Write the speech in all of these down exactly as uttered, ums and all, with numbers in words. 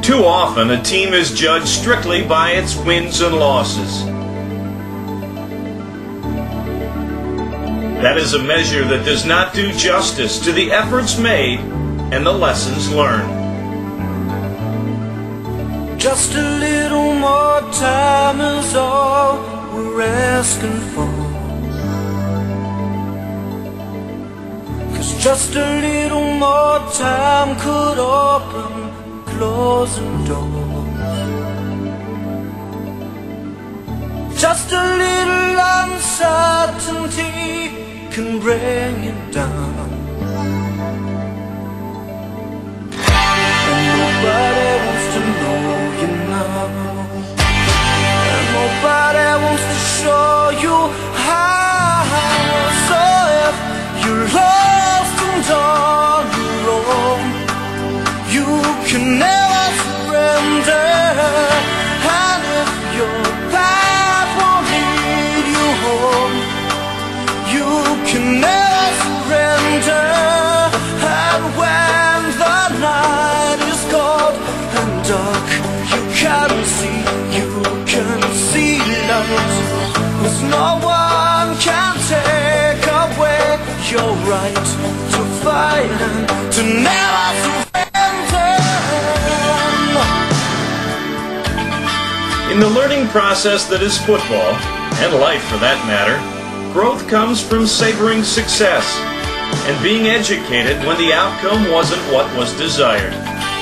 Too often, a team is judged strictly by its wins and losses. That is a measure that does not do justice to the efforts made and the lessons learned. Just a little more time is all we're asking for. 'Cause just a little more time could open closing doors. Just a little uncertainty can bring you down. And nobody wants to know you now. And nobody wants to show you how. So if you're lost and on your own, you can never surrender. And if your path won't lead you home, you can never surrender. And when the night is cold and dark, you can see, you can see light. 'Cause no one can take away your right to fight and to never surrender. In the learning process that is football, and life for that matter, growth comes from savoring success and being educated when the outcome wasn't what was desired.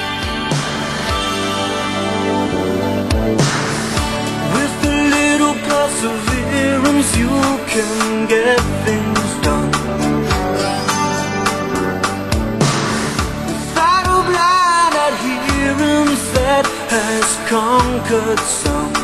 With a little perseverance, you can get things done. Without a blind adherence that has conquered some.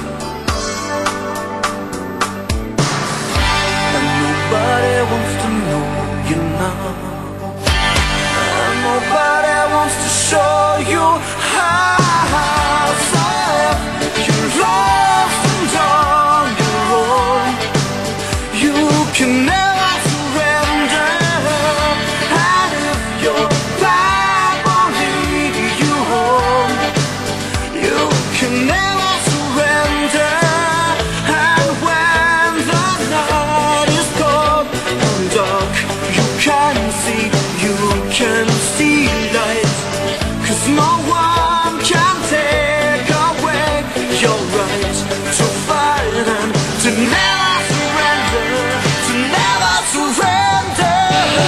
And nobody wants to know you now. And nobody wants to show you how. So if you're lost and on your own, you can never surrender. And if your path won't lead you home, you can never surrender. And when the night is cold and dark, you can see, you can see light. 'Cause no one can take away your right to fight and to never surrender, to never surrender.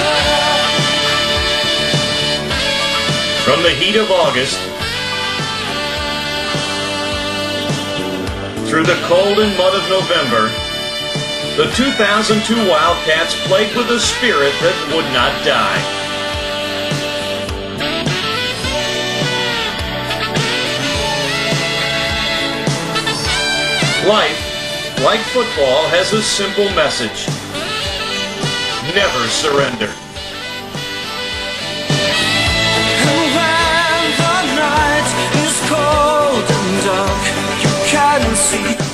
From the heat of August through the cold and mud of November, the two thousand two Wildcats played with a spirit that would not die. Life, like football, has a simple message: never surrender. And when the night is cold and dark, you can see